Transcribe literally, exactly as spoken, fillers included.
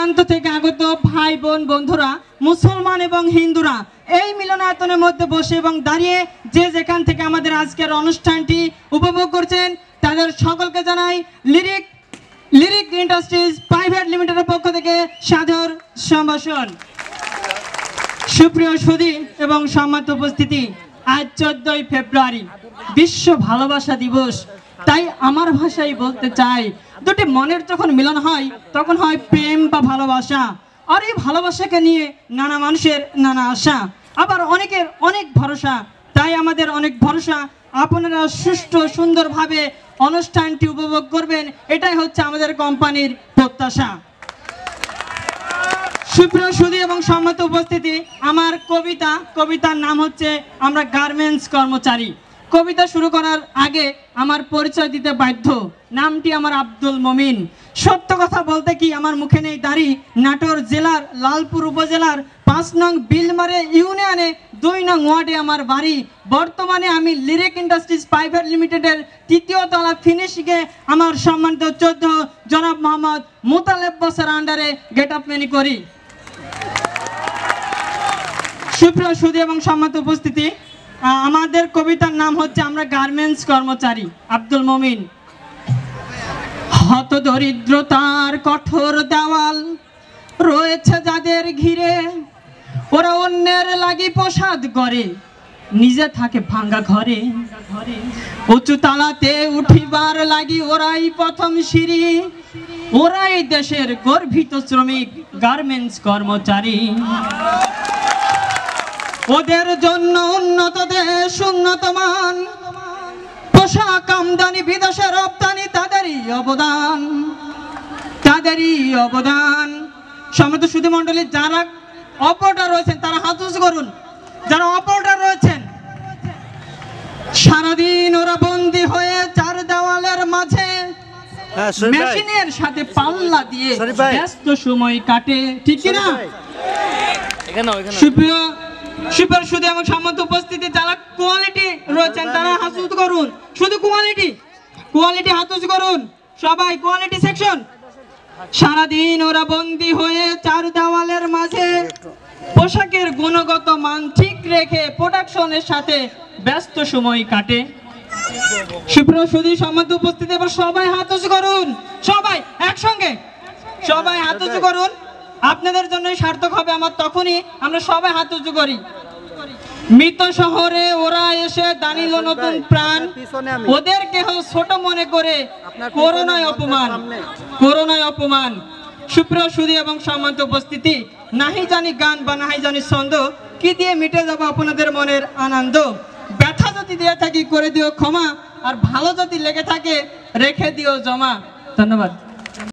প্রান্ত থেকে আগত ভাই বোন বন্ধুরা, মুসলমান এবং হিন্দুরা এই মিলনায়তনের মধ্যে বসে এবং দাঁড়িয়ে যে যেখান থেকে আমাদের আজকের অনুষ্ঠানটি উপভোগ করছেন তাদের সকলকে জানাই লিরিক লিরিক ইন্ডাস্ট্রিজ প্রাইভেট লিমিটেডের পক্ষ থেকে সাদর সম্ভাষণ। সুপ্রিয় সুধী এবং সম্মানিত উপস্থিতি, আজ চোদ্দই ফেব্রুয়ারি বিশ্ব ভালোবাসা দিবস। তাই আমার ভাষায় বলতে চাই, দুটি মনের যখন মিলন হয় তখন হয় প্রেম বা ভালোবাসা। আর এই ভালোবাসাকে নিয়ে নানা মানুষের নানা আশা, আবার অনেকের অনেক ভরসা। তাই আমাদের অনেক ভরসা আপনারা সুষ্ঠু সুন্দরভাবে অনুষ্ঠানটি উপভোগ করবেন, এটাই হচ্ছে আমাদের কোম্পানির প্রত্যাশা। সুপ্রিয় সুধী এবং সম্মানিত উপস্থিতি, আমার কবিতা কবিতার নাম হচ্ছে আমরা গার্মেন্টস কর্মচারী। কবিতা শুরু করার আগে আমার পরিচয় দিতে বাধ্য, নামটি আমার আব্দুল মমিন। সত্য কথা বলতে কি আমার মুখে নেই দাড়ি। নাটোর জেলার লালপুর উপজেলার পাঁচ নং বিলমারে ইউনিয়নে দুই নং ওয়ার্ডে আমার বাড়ি। বর্তমানে আমি লিরিক ইন্ডাস্ট্রিজ প্রাইভেট লিমিটেডের তৃতীয় তলা ফিনিশিংয়ে আমার সম্মানিত চোদ্দ জনাব মোহাম্মদ মুতালেব বসের আন্ডারে গেট আপ মেনি করি। সুপ্রিয় সুধী এবং সম্মানিত উপস্থিতি, আমাদের কবিতার নাম হচ্ছে আমরা গার্মেন্টস কর্মচারী। আব্দুল মমিন। হত দরিদ্রতার কঠোর দেওয়াল রয়েছে যাদের ঘিরে, ওরা অন্যের লাগি প্রসাদ করে, নিজে থাকে ভাঙ্গা ঘরে। উঁচু তালাতে উঠিবার লাগি ওরাই প্রথম সিঁড়ি, ওরাই দেশের গর্বিত শ্রমিক গার্মেন্টস কর্মচারী। ওদের জন্য উন্নত দেশ উন্নত মান, পোশাক আমদানি বিদেশে রপ্তানি তাদেরই অবদান, তাদেরই অবদান। সম্মানিত সুধী মণ্ডলী, যারা অপারেটর রয়েছেন তারা হাত উঁচু করুন। যারা অপারেটর রয়েছেন, সারাদিন ওরা বন্দী হয়ে চার দেওয়ালের মাঝে মেশিনের সাথে পাল্লা দিয়ে ব্যস্ত সময় কাটে, ঠিক কিনা? সুপ্রিয় সুপার সুধী এবং সম্মানিত উপস্থিতি, যারা কোয়ালিটি রয়েছেন তারা হাত উঁচু করুন। শুধু কোয়ালিটি কোয়ালিটি হাত উঁচু করুন সবাই, কোয়ালিটি সেকশন। সারাদিন ওরা বন্দী হয়ে চার দেওয়ালের মাঝে পোশাকের গুণগত মান ঠিক রেখে প্রোডাকশনের সাথে ব্যস্ত সময় কাটে। সুপ্রিয় সুধী সম্মানিত উপস্থিতি, এবার সবাই হাত উঁচু করুন, সবাই একসঙ্গে সবাই হাত উঁচু করুন। আপনাদের জন্যই সার্থক হবে আমার তখনই আমরা সবাই হাত উঁচু করি। মৃত শহরে ওরা এসে দাঁড়িল নতুন প্রাণ, ওদের কেহ ছোট মনে করে করোনায় অপমান, করোনায় অপমান। সুপ্রিয় সুধী এবং সম্মানিত উপস্থিতি, নাহি জানি গান বা নাহি জানি ছন্দ, কি দিয়ে মিটে যাবো আপনাদের মনের আনন্দ। ব্যথা যদি দিয়ে থাকি করে দিও ক্ষমা, আর ভালো যদি লেগে থাকে রেখে দিও জমা। ধন্যবাদ।